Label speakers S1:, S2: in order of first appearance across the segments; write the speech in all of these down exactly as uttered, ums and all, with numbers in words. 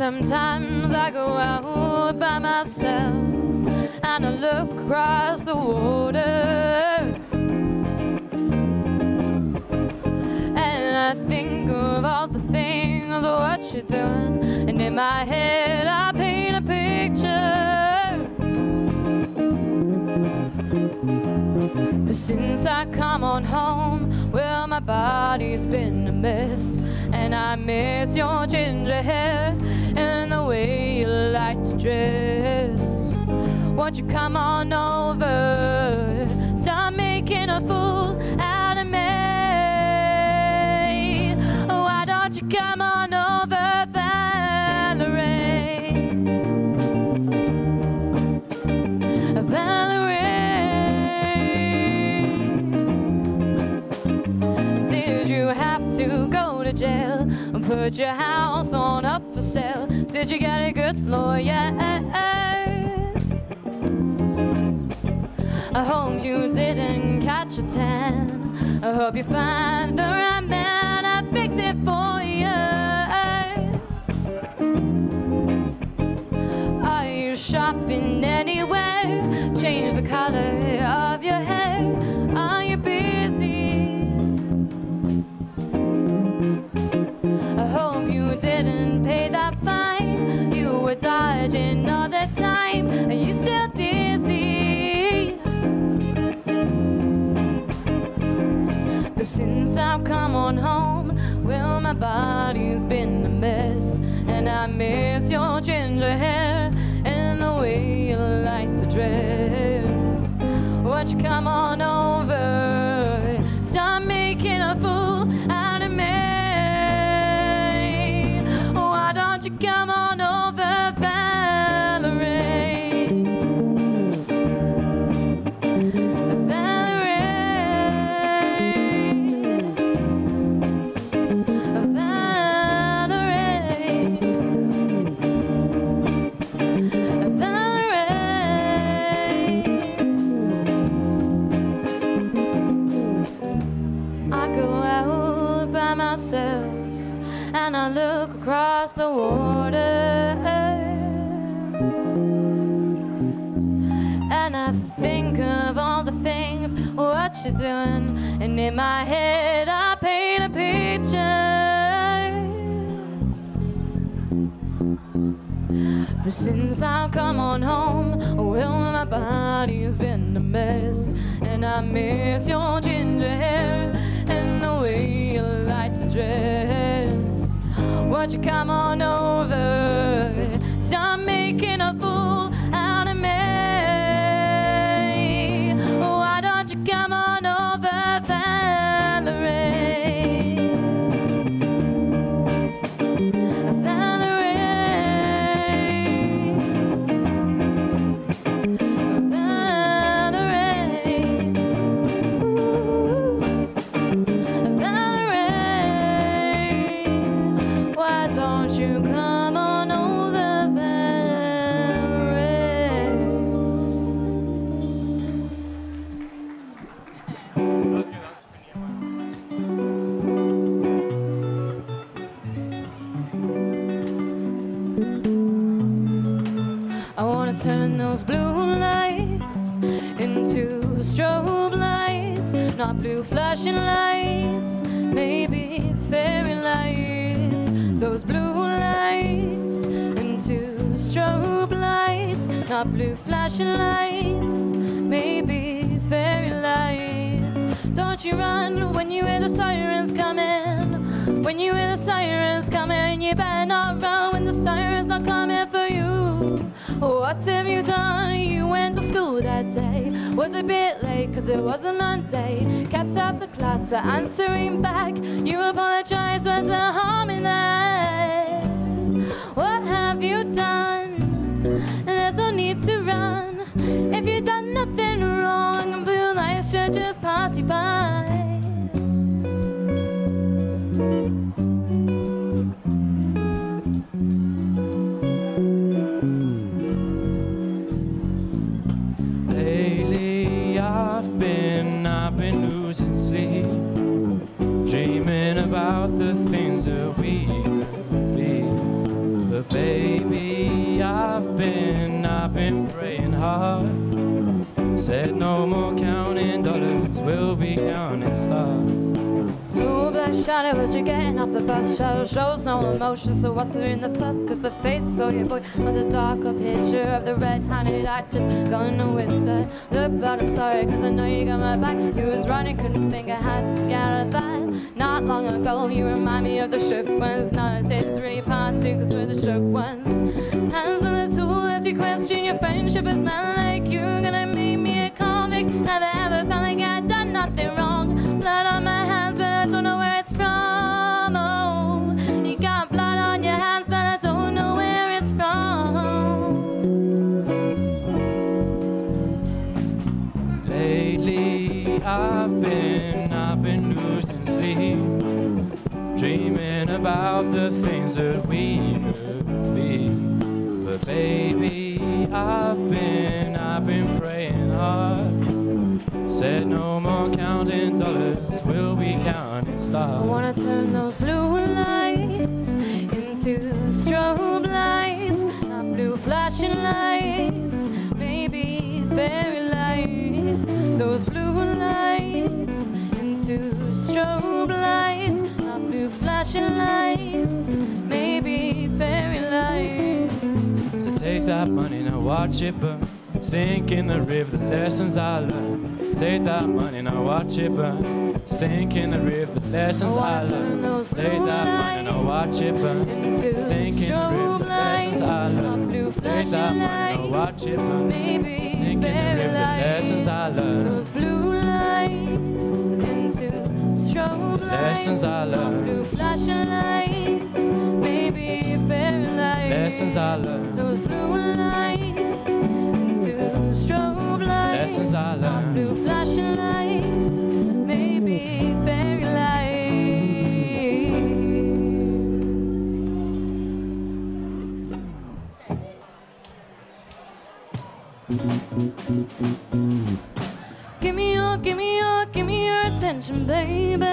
S1: Sometimes I go out by myself and I look across the water, and I think of all the things, what you're doing, and in my head I paint a picture. But since I come on home, well, my body's been a mess, and I miss your ginger hair and the way you like to dress. Won't you come on over, stop making a fool out of me? Why don't you come on over, Valerie? Valerie, did you have to go to jail and put your house on up for sale? Did you get a good lawyer? I hope you didn't catch a tan. I hope you find the right man, I'll fix it for you. Are you shopping anywhere? Change the color of your hair. Are you busy? I hope you didn't pay that fine. You were dodging all the time, and you still dizzy. But since I've come on home, well, my body's been a mess, and I miss your ginger hair and the way you like to dress. Won't you come on over, stop making a fool out of me? Why don't you come on over, Valerie? And I look across the water, and I think of all the things, what you're doing, and in my head I paint a picture. But since I've come on home, well, my body's been a mess, and I miss your ginger hair and the way you like to dress. Won't you come on over, stop making a fool out of me? Why don't you come on over, Valerie? Valerie, turn those blue lights into strobe lights, not blue flashing lights, maybe fairy lights. Those blue lights into strobe lights, not blue flashing lights, maybe fairy lights. Don't you run when you hear the sirens coming. When you hear the sirens coming, you better not run when the sirens are coming for you. What have you done? You went to school that day. Was a bit late cause it was a Monday. Kept after class for answering back. You apologized, was there harm in that? What have you done? There's no need to run. If you've done nothing wrong, blue lights should just pass you by.
S2: Lately I've been, I've been losing sleep, dreaming about the things that we could be. The baby, I've been, I've been praying hard. Said no more counting dollars, we'll be counting stars.
S1: Two black shadows, you're getting off the bus. Shadow shows no emotion, so what's there in the fuss? Cause the face of your boy with a darker picture of the red-handed actress gonna whisper, look, but I'm sorry, cause I know you got my back. You was running, couldn't think I had to get out of that. Not long ago, you remind me of the shook ones. Now I say it's really part two, cause we're the shook ones. Hands on the tool as you question your friendship. It's not like you're gonna make me a convict. Never ever felt like I'd done nothing wrong. Blood on my hands, but I don't know where it's from. Oh, you got blood on your hands, but I don't know where it's from.
S2: Lately, I've been, I've been losing sleep, dreaming about the things that we could be. But baby, I've been, I've been praying hard. Said no more counting dollars, we'll be counting stars.
S1: I wanna turn those blue lights into strobe lights, not blue flashing lights, baby, fairy lights. Those blue lights into strobe lights, not blue flashing lights, maybe fairy lights.
S2: So take that money, now watch it burn, sink in the river, the lessons I learned. Take that money, now watch it burn, sink in the river, the lessons I learned. Take that money, now watch it burn, sink in the river, the lessons I learned. Take that money, now watch it burn, sink in the river, the lessons I learned.
S1: Those blue lights into strobe lights,
S2: lessons I learned.
S1: Blue flashing lights, maybe fairy lights.
S2: Lessons I learned.
S1: Those blue lights into strobe lights,
S2: lessons I learned.
S1: Blue flashing lights, maybe fairy lights. Give me your, give me your, give me your attention, baby.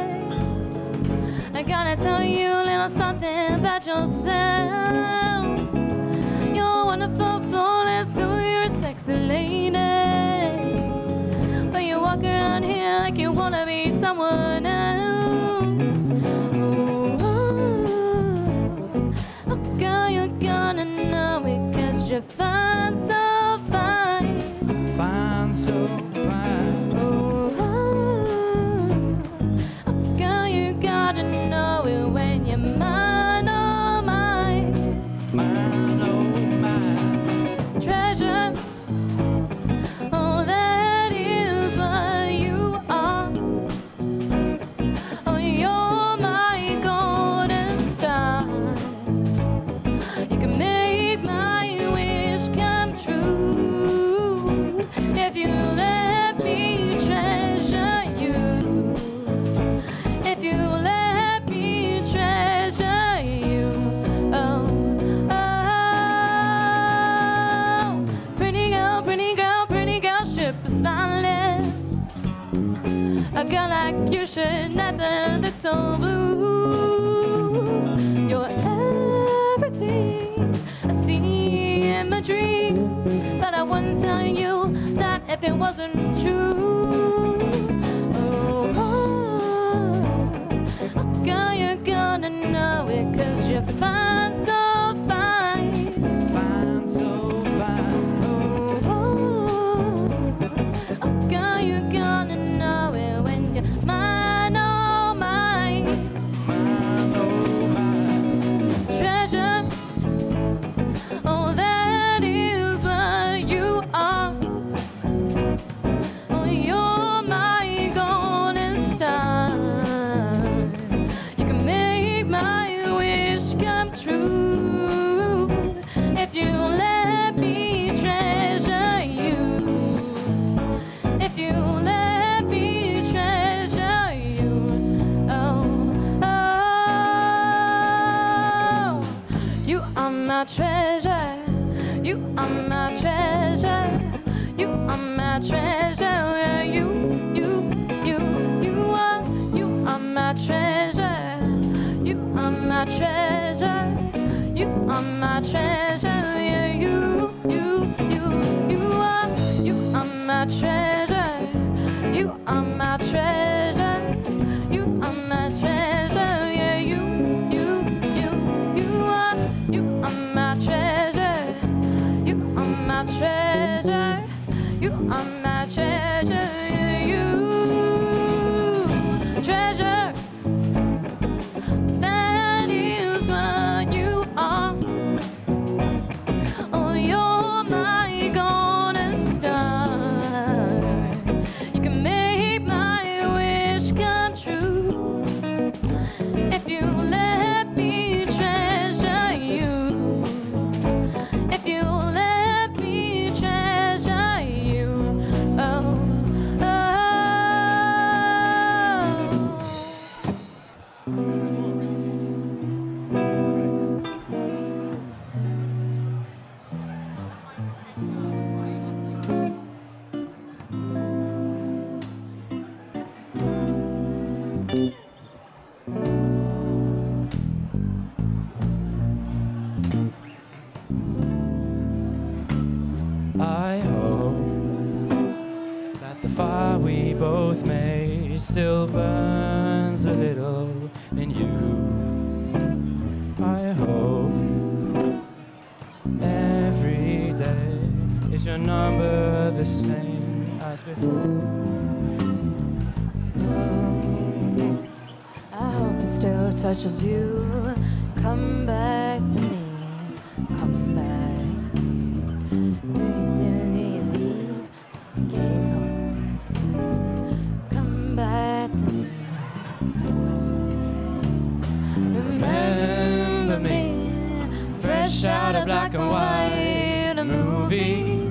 S1: I gotta tell you a little something about yourself. You're wonderful, flawless, so you're a sexy lady. But you walk around here like you wanna be someone else. Oh, oh, oh girl, you're gonna know it, cause you're fine, so fine.
S2: Fine, so fine.
S1: Oh, oh, oh girl, you gotta know it when you're mine, oh mine.
S2: Mine, oh mine.
S1: Treasure, oh that is what you are. Oh, you're my golden star. You can make my wish come true if you let me treasure you. If you let me treasure you. Oh, oh, pretty girl, pretty girl, pretty girl should be smiling. A girl like you should never look so blue. You're everything I see in my dreams, but I wouldn't tell you that if it wasn't true. Oh, oh, oh girl, you're gonna know it, cause you're fine, so fine.
S2: Fine, so fine.
S1: Oh, oh, oh girl, you're gonna know it when you're mine, oh mine.
S2: Mine, oh mine.
S1: Treasure, oh that is what you are. Oh, you're my golden star. You can make my wish come true if you let me treasure you. If you let me treasure you. Oh, oh, you are my treasure. You are my treasure. You are my treasure. Yeah, you, you, you, you are. You are my treasure. You are my treasure. You are my my treasure. You are my treasure. Yeah, you, you, you, you are. You are my treasure. You are my treasure. You are my treasure. Yeah, you treasure. That is what you are. Oh, you're my golden star. You can make my wish come true if you let me treasure you. If you let me treasure you. Oh, oh.
S2: I hope that the fire we both made still burns a little in you. I hope every day is your number the same as before.
S1: I hope it still touches you. Come back to me. Come back to me. Do you still need to leave? Came home with me. Come back to me. Remember me. Fresh out of black and white. A movie.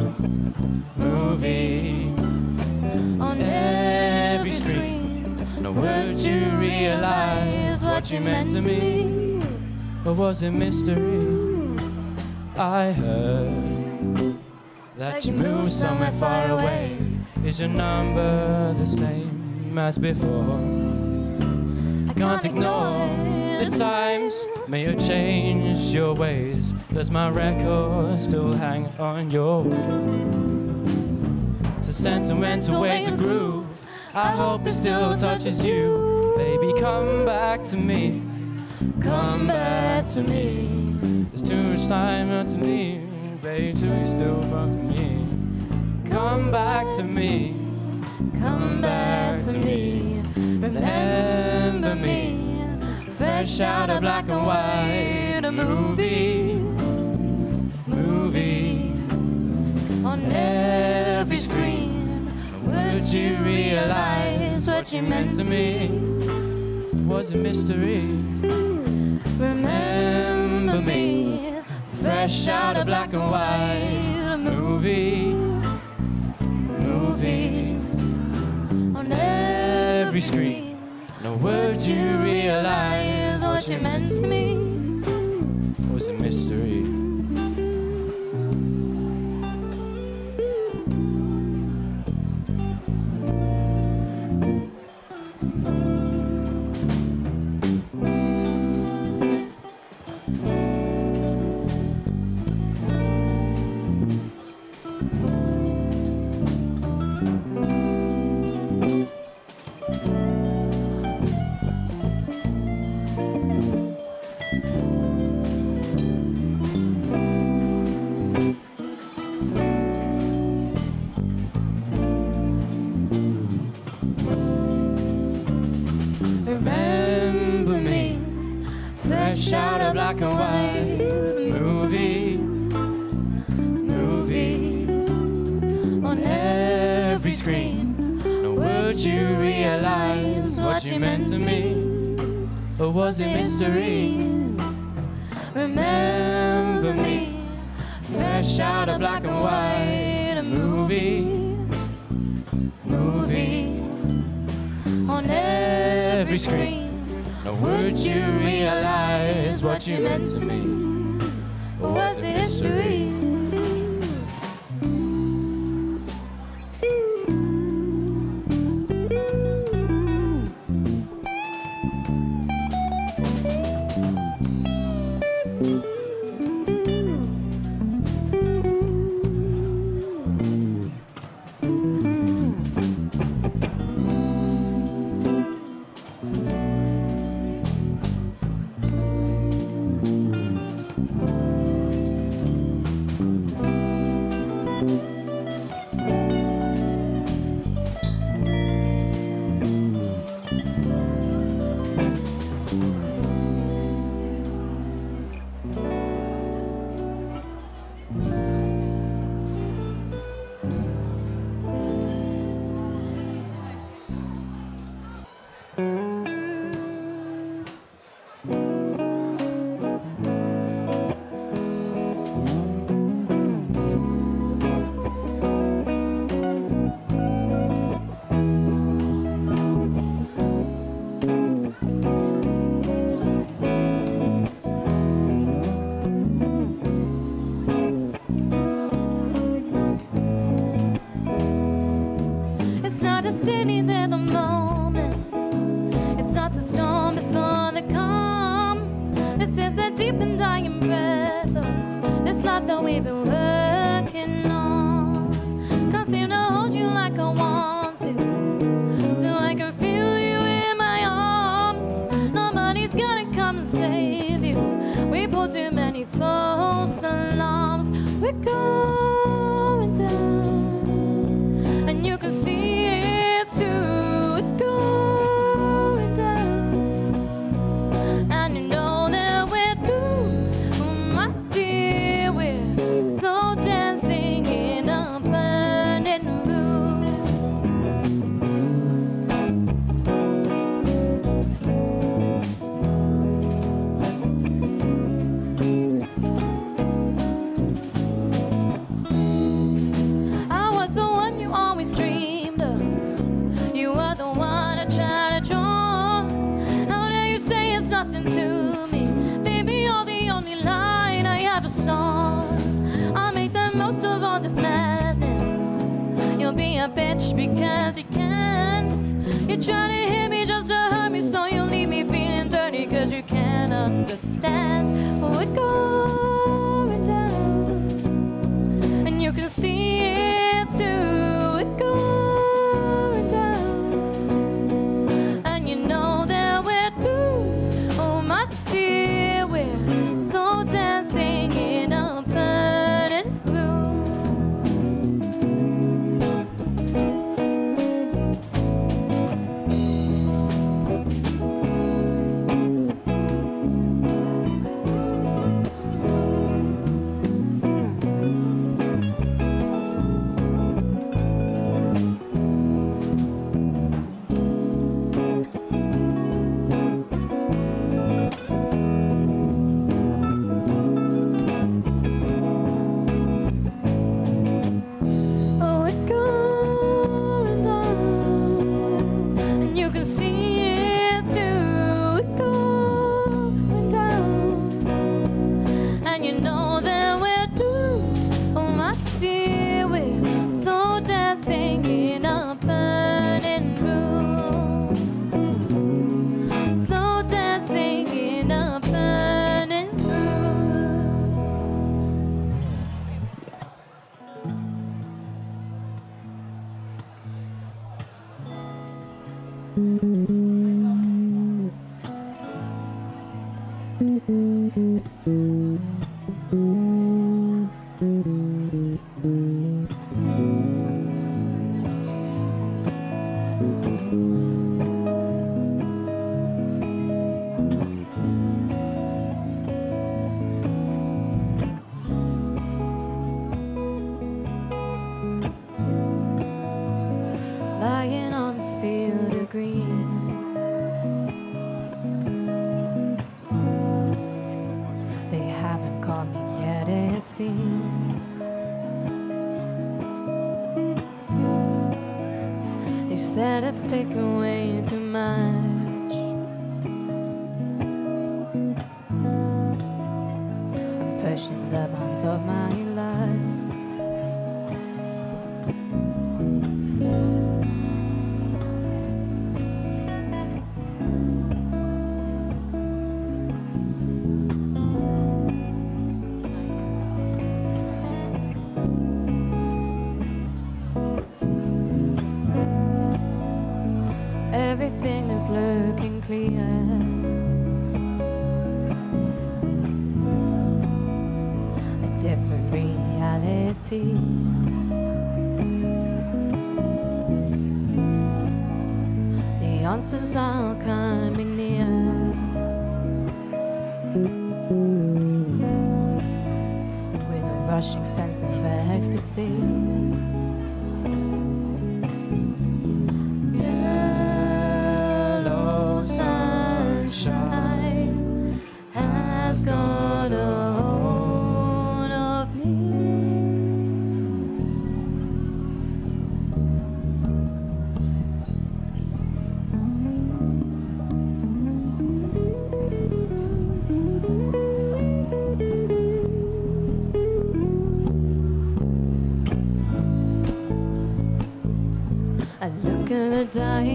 S1: Movie. On every screen.
S2: No words you realize what you meant to me, or was it mystery? I heard that you moved somewhere far away. Is your number the same as before? I can't ignore the times. May you change your ways. Does my record still hang on your wall? To sentiment away to groove. I hope it still touches you. Baby, come back to me. Come back to me. There's too much time not to me. Baby, do you still fuck me? Come back to me. Come back to me. Remember me. Fresh out of black and white. A movie. Movie. On every screen. Would you realize what you meant to me? Was it mystery? Remember me. Fresh out of black and white. A movie. Movie. On every screen. No words you realize what you meant to me. Was it mystery? Remember me, fresh out of black and white. Movie, movie, on every screen. No words you realize what you meant to me, or was it mystery? Remember me, fresh out of black and white. A movie, movie, on every screen. No words you realize what you meant to me, or was it history?
S1: Lying on this field of green, they haven't caught me yet, it seems. They said I've taken way too much. I'm pushing the bounds of my life. Everything is looking clear. A different reality. The answers are coming near. With a rushing sense of ecstasy.
S2: Yellow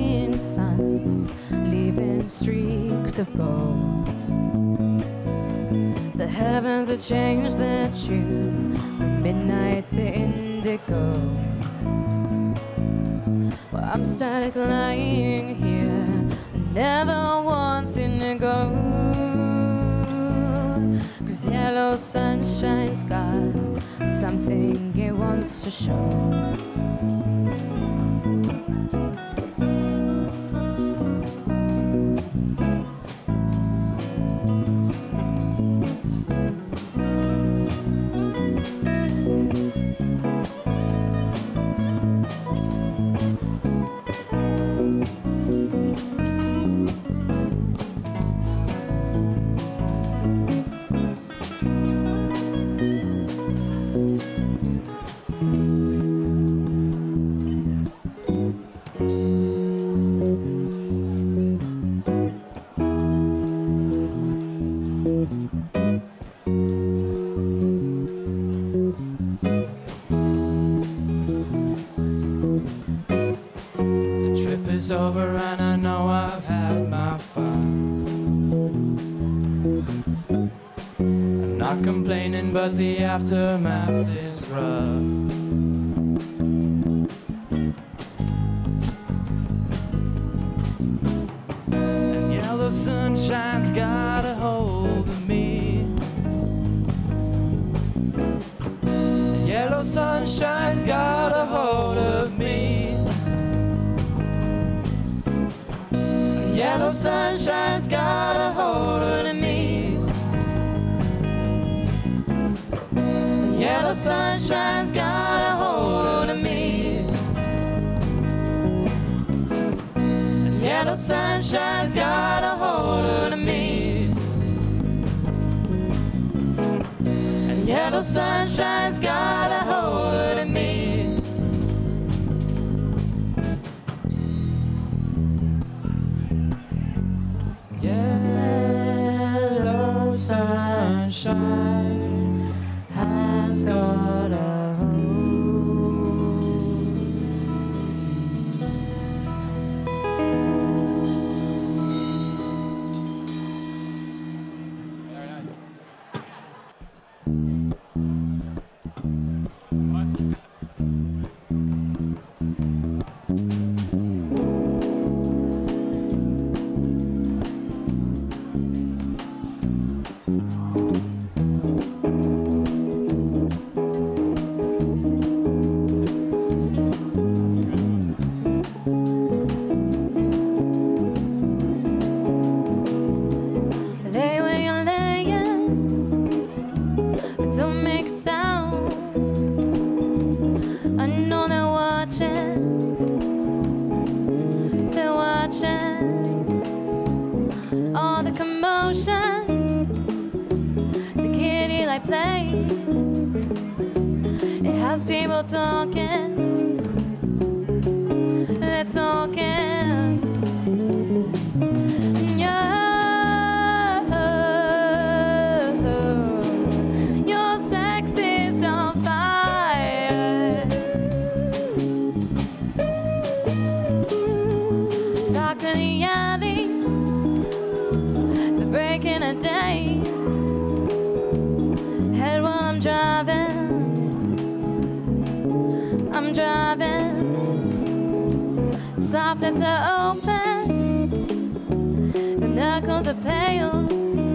S1: morning suns, leaving streaks of gold. The heavens have changed their tune from midnight to indigo. Well, I'm stuck lying here, never wanting to go. 'Cause yellow sunshine's got something it wants to show.
S2: Is over and I know I've had my fun. I'm not complaining, but the aftermath is rough. And yellow sunshine's got a hold of me. And yellow sunshine's got a hold of me. Yellow sunshine's got a hold of me. Yellow sunshine's got a hold of me. Yellow sunshine's got a hold of me. And yellow sunshine's got a hold of me. Yellow sunshine has got a people talking, they're talking. Yeah, your sex is on fire. Darker the alley, the breaking of day. Head while I'm driving. I'm driving, soft lips are open, the knuckles are pale.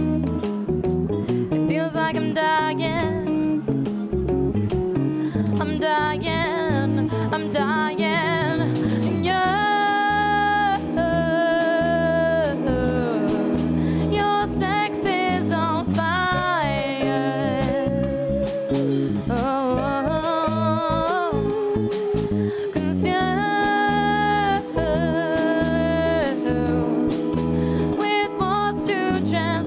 S2: It feels like I'm dying, I'm dying, I'm dying. Yeah, your sex is on fire. Oh. With words to translate.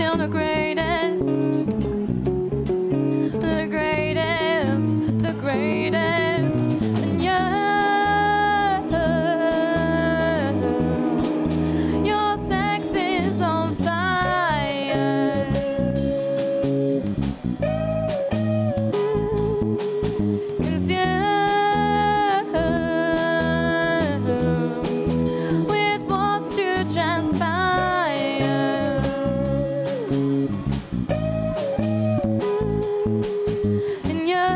S1: still the greatest, the greatest, the greatest. And you, your sex is on fire. Cause you, with what's to transpire. And you,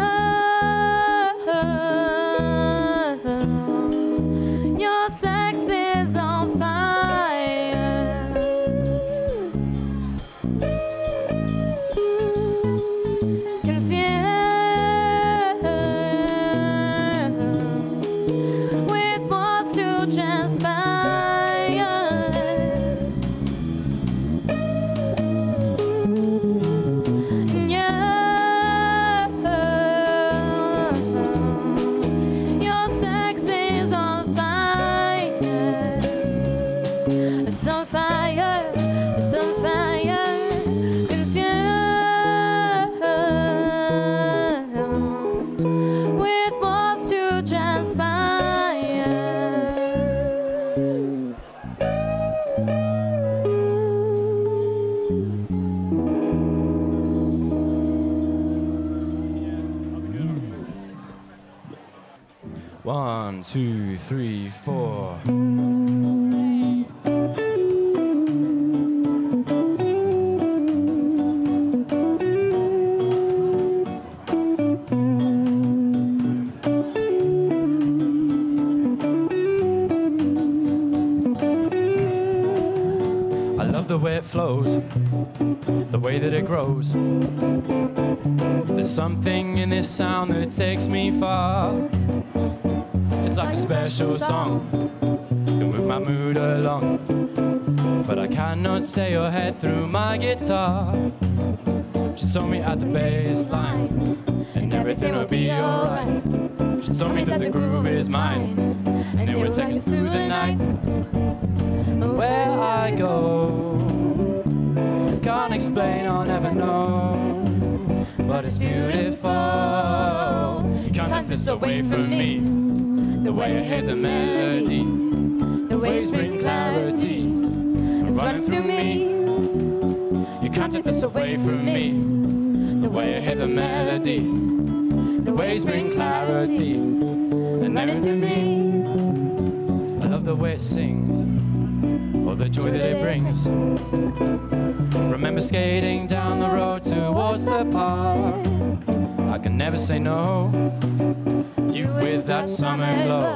S1: your sex is on fire. Cause you, with what's to transpire. And you, your sex is on fire. It's on fire, it's on fire. Cause you, with what's to transpire.
S2: One, two, three, four. I love the way it flows, the way that it grows. There's something in this sound that takes me far. It's like a special song, can move my mood along. But I cannot say your head through my guitar. She told me at the bass line, and everything will be alright. She told me that the groove is mine, and it will take us through the night. And where I go, can't explain, I'll never know. But it's beautiful, you can't take this away from me. The way I hear the melody, the waves bring clarity, it's running through me. You can't take this away from me. The way I hear the melody, the waves bring clarity, and running through me. I love the way it sings, all the joy that it brings. Remember skating down the road towards the park. I can never say no. You with that summer glow.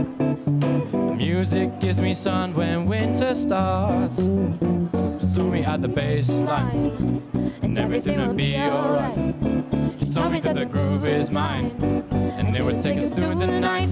S2: The music gives me sun when winter starts. She told me at the bass line, and everything will be alright. She told me that the groove is mine, and it would take us through the night.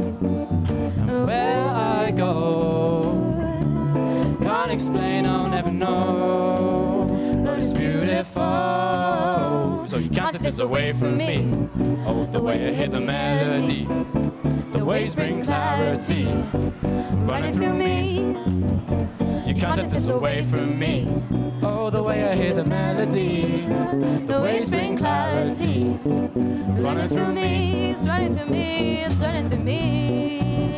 S2: And where I go, can't explain, I'll never know. But it's beautiful, so you can't take this away from me. Oh, the way I hear the melody, the waves bring clarity, running through me. You can't take this away from me. Oh, the way I hear the melody, the waves bring clarity, running through me.
S1: It's running through me, it's running through me.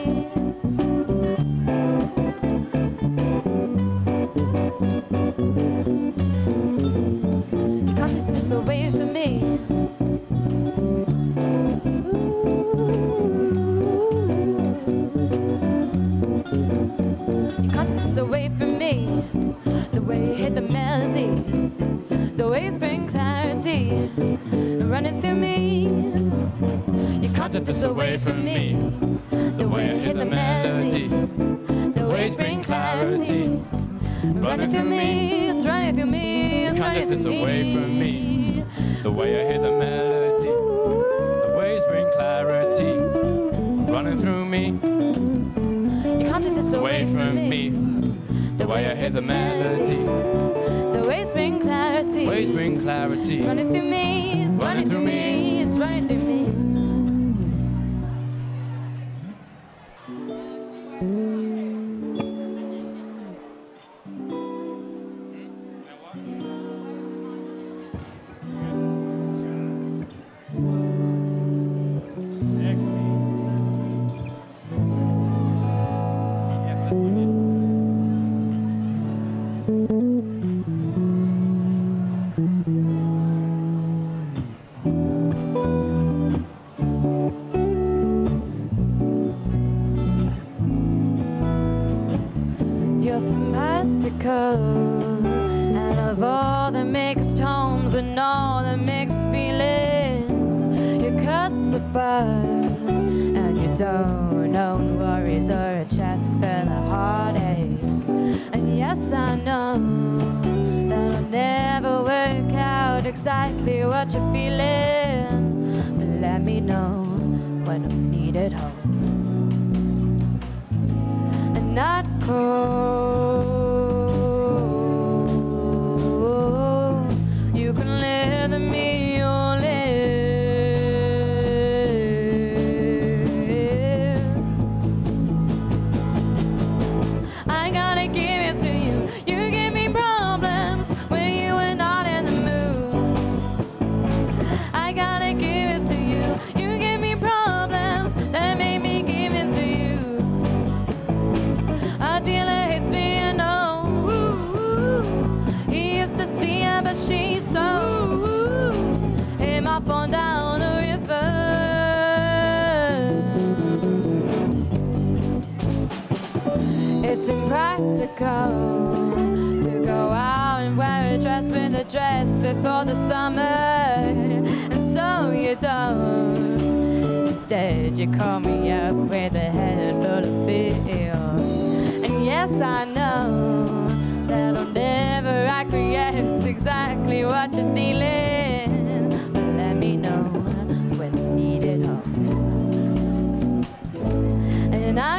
S1: You can't take this away from me. You can't take this away from me. The way you hit the melody, the waves bring clarity, running through me. You can't take this away from me. The way I hear the melody, the waves bring clarity, running through me. It's running through me. It's
S2: You can't take this away from me. The way I hear the melody, the waves bring clarity, running through me.
S1: You can't take this
S2: Away from me. The way I hear the melody,
S1: the waves bring clarity,
S2: waves bring clarity,
S1: running through me. It's running through me. It's running through me. and all the mixed feelings. Your cuts above, and you don't own worries or a chest full of heartache. And yes, I know that I'll never work out exactly what you're feeling, but let me know when I'm needed home. And not cold, you can live the me your lips. I gotta give it to you. You give me problems when you are not in the mood. I gotta give it to you. You give me problems that make me give in to you. A dealer hits me and oh, he used to see her but she's so him up on down the river. It's impractical to go out and wear a dress with a dress before the summer, and so you don't. Instead you call me up with a head full of fear. And yes, I know that I'll never acquiesce exactly what you're feeling, but let me know when you need it home. And not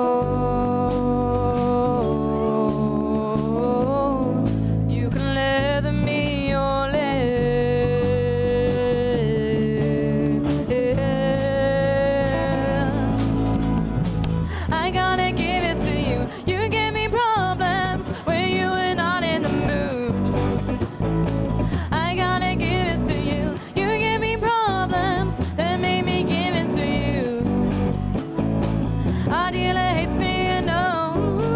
S1: cold, you can live the me your lips. I gotta give it to you. You give me problems when you are not in the mood. I gotta give it to you. You give me problems that make me give it to you. Our dealer hates me and no,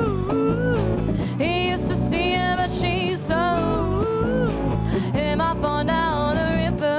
S1: he used to see her but she's so him up on down the river.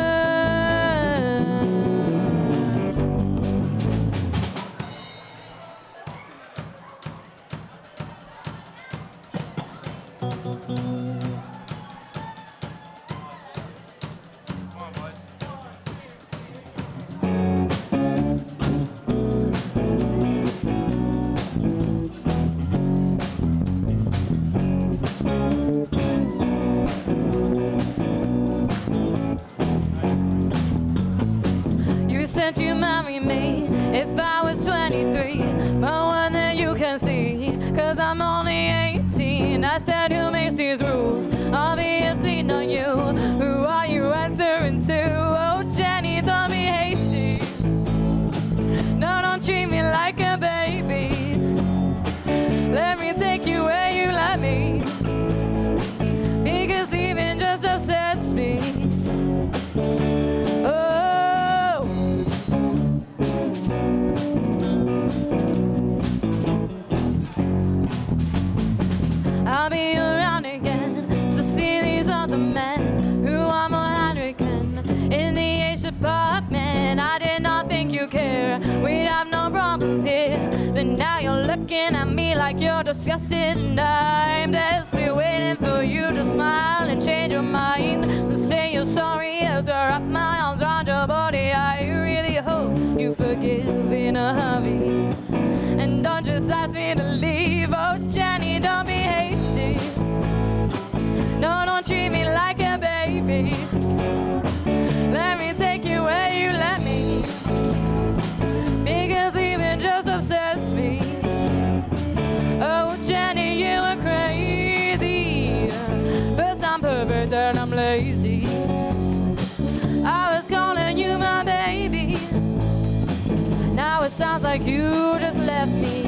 S1: You said you marry me if I was twenty-three, but one that you can see, cause I'm only eighteen. I said, who makes these rules? Obviously not you. Who are you answering to? Oh, Jenny, don't be hasty. No, don't treat me like a baby. Let me take you where you let me, because leaving just upsets me. Oh, I'll be around again to see these other men who are more American in the H department. I did not think you care, we'd have no problems here, but now you're looking at me like you're disgusted, and I'm desperately waiting for you to smile and change your mind, to say you're sorry after I wrap my arms around your body. I really hope you forgive in a hurry, and don't just ask me to leave. Oh, Jenny, don't be hasty. No, don't treat me like a baby. Let me take you where you let me, because leaving just upsets me. Oh, Jenny, you are crazy. First I'm perfect, then I'm lazy. I was calling you my baby. Now it sounds like you just left me.